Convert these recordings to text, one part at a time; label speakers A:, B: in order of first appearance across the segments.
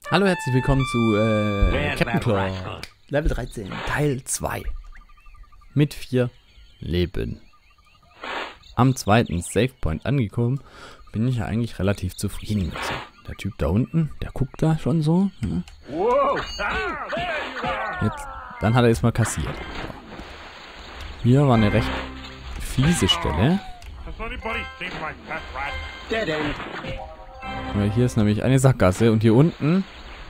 A: Hallo, herzlich willkommen zu Captain Claw, Level 13, Teil 2. Mit 4 Leben. Am zweiten Save Point angekommen, bin ich ja eigentlich relativ zufrieden mit so. Der Typ da unten, der guckt da schon so. Hm? Jetzt, dann hat er jetzt mal kassiert. So. Hier war eine recht fiese Stelle. Weil hier ist nämlich eine Sackgasse und hier unten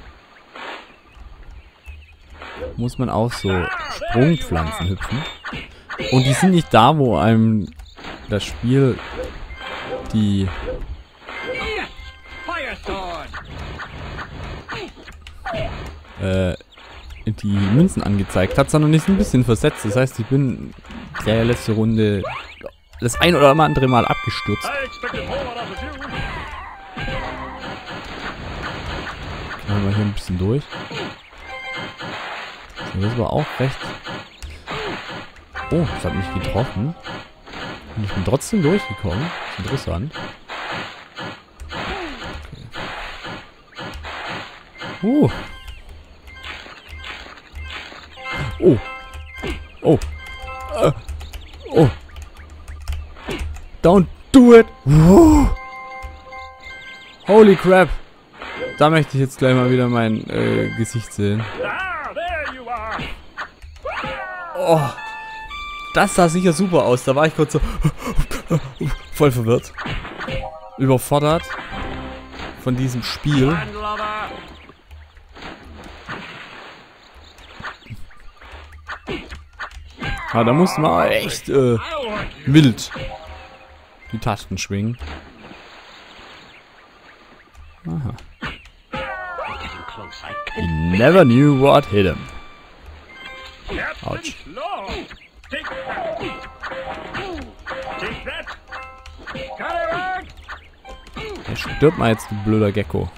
A: muss man auf so Sprungpflanzen hüpfen. Und die sind nicht da, wo einem das Spiel die Münzen angezeigt hat, sondern die sind ein bisschen versetzt. Das heißt, ich bin der letzte Runde das ein oder andere Mal abgestürzt. Gehen wir hier ein bisschen durch. So, das war auch recht... Oh, das hat mich getroffen. Und ich bin trotzdem durchgekommen. Das ist interessant. Okay. Oh. Oh. Oh. Don't do it. Holy crap. Da möchte ich jetzt gleich mal wieder mein Gesicht sehen. Oh. Das sah sicher super aus. Da war ich kurz so voll verwirrt. Überfordert von diesem Spiel. Aber da muss man echt wild die Tasten schwingen. Aha. He never knew what hit him. Autsch. Ja, stirb mal jetzt, du blöder Gecko.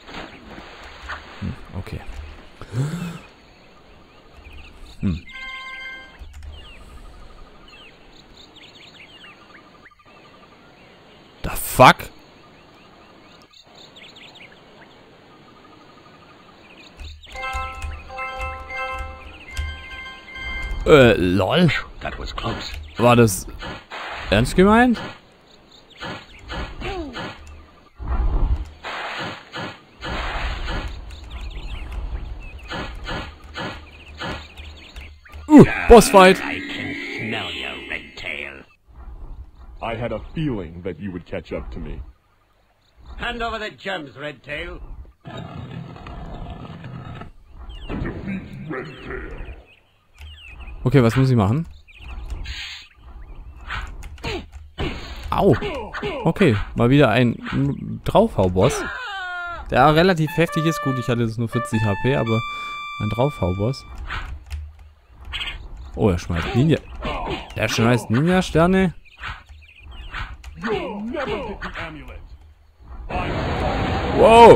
A: Okay. The fuck? Lol. War das ernst gemeint? Bossfight.
B: I had a feeling that you would catch up to me.
C: Hand over the gems, Redtail.
B: Defeat Redtail.
A: Okay, was muss ich machen? Au. Okay, mal wieder ein Draufhau-Boss. Der relativ heftig ist. Gut, ich hatte jetzt nur 40 HP, aber ein Draufhau-Boss. Oh, er schmeißt Ninja. Der schmeißt Ninja-Sterne. Wow.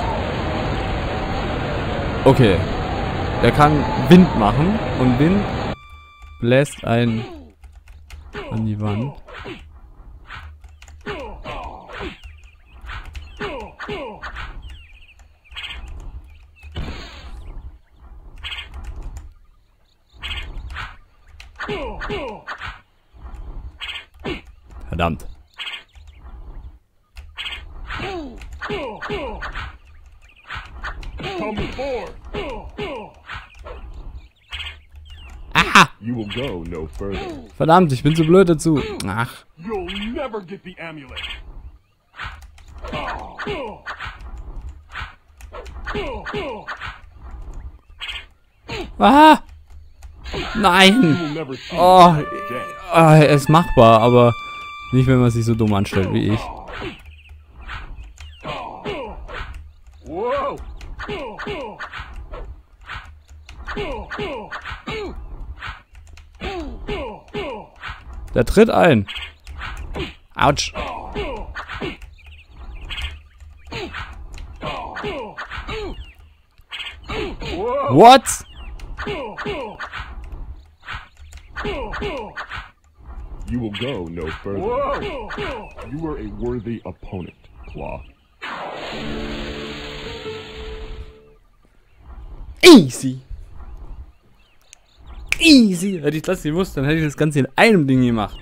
A: Okay. Er kann Wind machen und Wind bläst einen an die Wand. Verdammt. Aha! Verdammt, ich bin zu blöd dazu. Ach. Ah! Nein! Oh, er ist machbar, aber nicht, wenn man sich so dumm anstellt wie ich. Der tritt ein. Autsch. What?
B: You will go no further. You are a worthy opponent, Claw.
A: Easy. Easy. Hätte ich das gewusst, dann hätte ich das Ganze in einem Ding gemacht.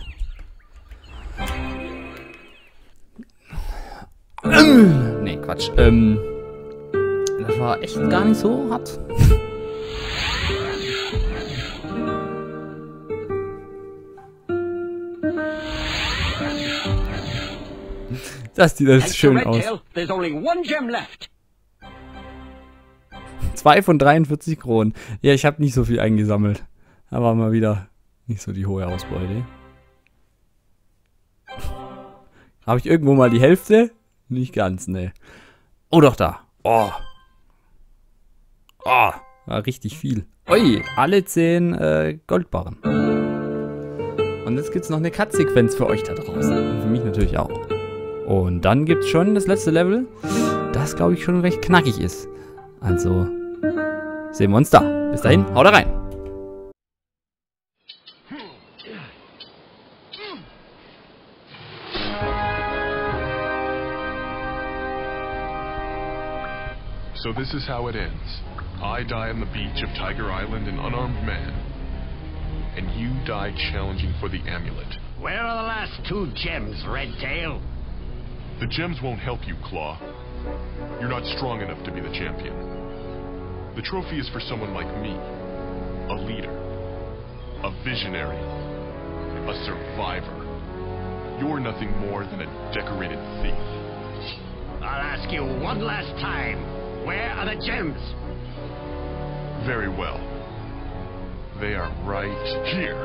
A: Nee, Quatsch. Das war echt gar nicht so hart. Das sieht das schön aus. 2 von 43 Kronen. Ja, ich habe nicht so viel eingesammelt. Aber mal wieder nicht so die hohe Ausbeute. Habe ich irgendwo mal die Hälfte? Nicht ganz, ne. Oh, doch da. Oh. Oh, war richtig viel. Ui, alle 10 Goldbarren. Und jetzt gibt es noch eine Cut-Sequenz für euch da draußen. Und für mich natürlich auch. Und dann gibt es schon das letzte Level, das glaube ich schon recht knackig ist. Also sehen wir uns da. Bis dahin, haut rein.
B: So this is how it ends. I die on the beach of Tiger Island an unarmed man. And you die challenging for the amulet.
C: Where are the last 2 gems, Redtail?
B: The gems won't help you, Claw. You're not strong enough to be the champion. The trophy is for someone like me. A leader. A visionary. A survivor. You're nothing more than a decorated thief.
C: I'll ask you one last time. Where are the gems?
B: Very well. They are right here.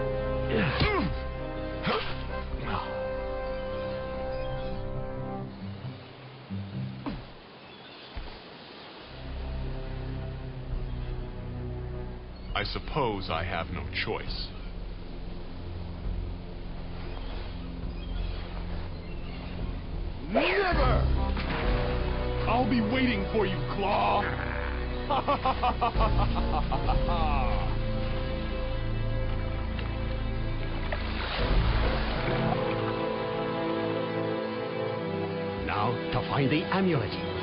B: I suppose I have no choice. Never! I'll be waiting for you, Claw!
C: Now, to find the amulet.